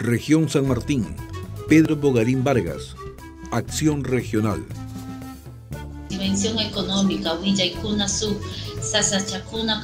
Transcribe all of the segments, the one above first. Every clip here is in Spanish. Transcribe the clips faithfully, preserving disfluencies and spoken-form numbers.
Región San Martín, Pedro Bogarín Vargas, Acción Regional. Dimensión económica, Willaykuna su sasachakuna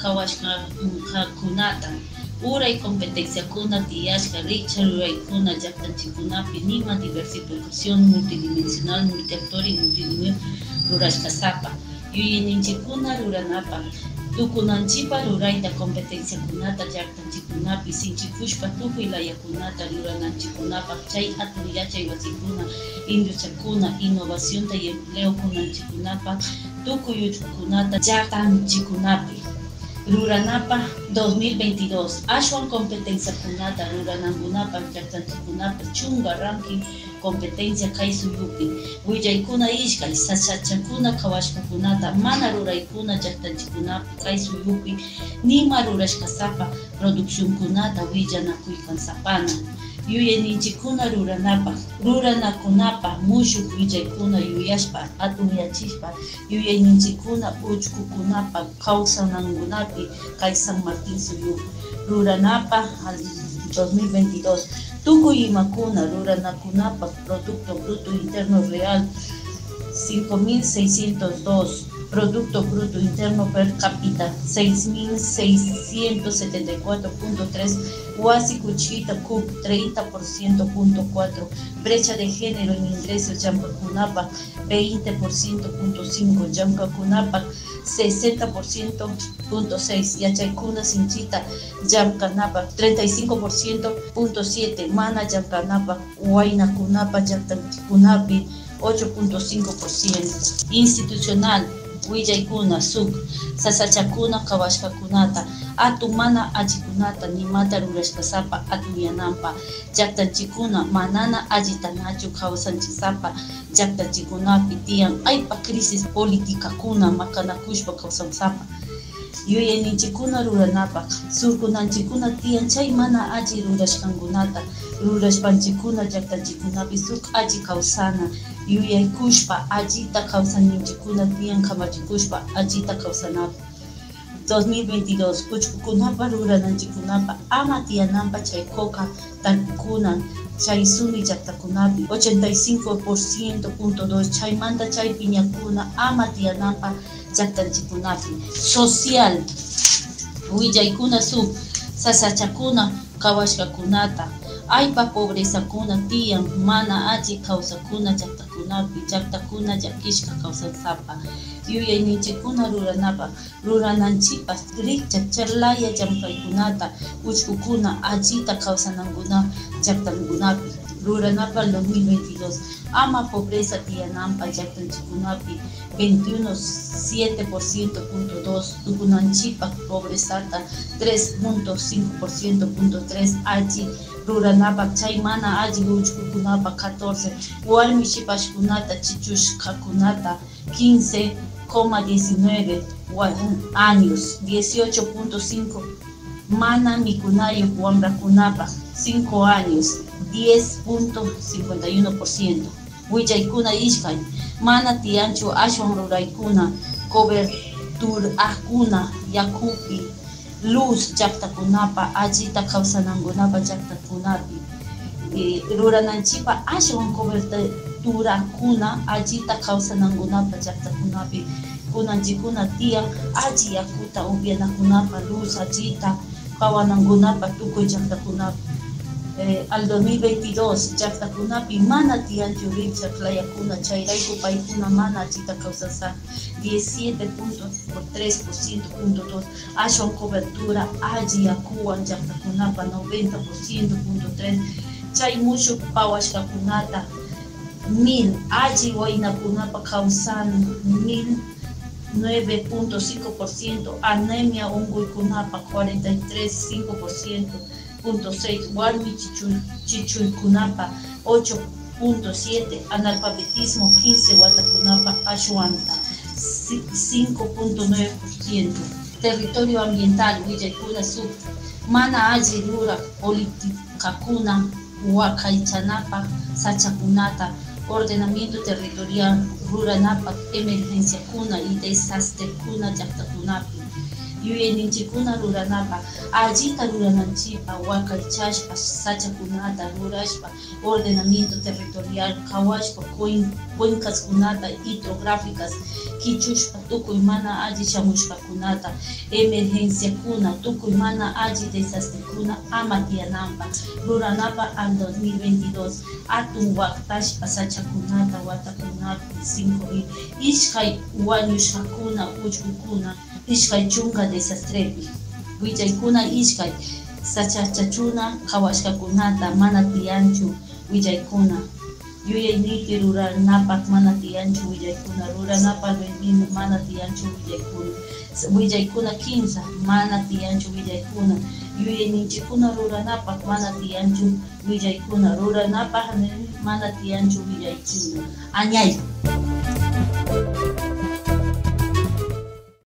kawashkakunata, uray competenciakuna tiyashka richa ruraykuna llaqtanchikunapi nima diversificación multidimensional, multiactor y multinivel rurashkasapa, yuyayninchikuna ruranapa, tukunanchipa rurayta competenciakunata llaqtanchikunapi sinchikushpa tukuy layakunata rurananchikunapaq chay hatun yachay wasikuna, industriakuna, innovacionta y empleo kunanchikunapaq tukuy uchukunata llaqtanchikunapi. Ruranapa dos mil veintidós, ashwan competencia kunata ruranankunapa llaqtanchikunapa chunga ranking competencia kay suyupi willaykuna ishkay sasachakuna kawashkakunata mana ruraykuna llaqtanchikunapi kay suyupi nima rurashkasapa producciónkunata willanakuykansapana yuyayninchikuna ruranapa ruranakunapa mushuk willaykuna yuyashpa atunyachishpa yuyayninchikuna uchkukunapa kawsanankunapi kay San Martín suyupi ruranapa dos mil veintidós tukuy imakuna ruranakunapa Producto Bruto Interno Real cinco mil seiscientos dos, Producto Bruto Interno Per Cápita seis mil seiscientos setenta y cuatro punto tres, Huasi Cuchita C U P treinta por ciento punto cuatro, brecha de género en ingresos Llampacunapa veinte por ciento punto cinco, Llampacunapa sesenta por ciento punto seis, Yachaykuna Sinchita Llamkanapa treinta y cinco por ciento punto siete, Mana Llamkanapa Huaynakunapa Llaqtanchikunapi ocho punto cinco por ciento. Institucional Willaykuna Suk Sasachakuna Kawashkakunata Atu Mana Achikunata Nimata Rurashkasapa Atuyanampa Llaqtanchikuna Manana Allitanachu Kawsanchisapa Llaqtanchikunapi tiyan aypa crisis política kuna makanakushpa kawsansapa yuyayninchikuna ruranapaq surkunanchikuna tiyan chay mana alli rurashkankunata rurashpanchikuna llaqtanchikunapi suk alli kawsana yuyaykushpa allita kawsaninchikuna tiyan kamachikushpa allita kawsanapi. dos mil veintidós uchkukunapa rurananchikunapa ama tiyananpa chay coca tarpukuna chay sumi llaqtakunapi ochenta y cinco por ciento punto dos, chaymanta chay piñakuna ama tiyananpa llaqtanchikunapi. Social willaykuna suk sasachakuna kawashkakunata aypa pobrezakuna tiyan mana alli kawsakuna llaqtakunapi llaqtakuna llakishka kawsansapa yuyayninchikuna ruranapa rurananchipas rikcha charlaya llampaykunata uchkukuna allita kawsanankuna llaqtankunapi ruranapa dos mil veintidós ama pobreza tiyananpa llaqtanchikunapi veintiuno punto siete por ciento punto dos, tukunanchipas pobrezata tres punto cinco por ciento punto tres, alli ruranapa chay mana alli uchkukunapa catorce, warmi shipashkunata chichushkakunata quince coma diecinueve años, dieciocho punto cinco, mana mikunayo wambrakunapa cinco años, diez punto cincuenta y uno por ciento. Willaykuna ishkay mana tiyanchu ashwan ruraykuna coberturakuna yakupi luz llaqtakunapa allita kawsanankunapa llaqtakunapi e, rurananchipa ashwan coberturakuna allita kawsanankunapa llaqtakunapi kunanchikuna tiyan alli yakuta upyanakunapa luz allita kawanankunapa tukuy llaqtakunapi. Eh, al dos mil veintidós llaqtakunapi mana tiyanchu richa layakuna chayrayku paykuna mana allita kawsansa diecisiete punto tres por ciento punto dos, ashwan cobertura alli yakuwan llaqtakunapa noventa por ciento punto tres, chay mushuk pawashkakunata mil alli waynakunapa kawsana mil nueve punto cinco por ciento, anemia unkuykunapa cuarenta y tres punto cinco por ciento punto seis, warmi chichuykunapa ocho punto siete, analfabetismo quince, watakunapa ashwanta cinco punto nueve por ciento. Territorio ambiental Willaykuna suk mana alli rura politikakuna wakaychanapa sachakunata ordenamiento territorial ruranapa emergenciakuna y desastre kuna llaqtakunapi yuyayninchikuna ruranapa allita rurananchipa wakaychashpa sachakunata rurashpa ordenamiento territorial qhawashpa cuencaskunata hidrográficas kichushpa tukuy mana alli shamushkakunata emergenciakuna tukuy mana alli desastrekuna ama tiyananpa ruranapa al dos mil veintidós atun waktashpa sachakunata watakunapi cinco mil ishkay wañushkakuna ullkukuna ishkay chunka desastrepi willaykuna ishkay sachachachuna qhawashkakunata mana tiyanchu willaykuna yuyayniki ruranapak mana tiyanchu willaykuna ruranapak veneno mana tiyanchu willaykuna willaykuna kimsa mana tiyanchu willaykuna yuyayninchikuna ruranapak mana tiyanchu willaykuna ruranapak mana tiyanchu willaykuna añay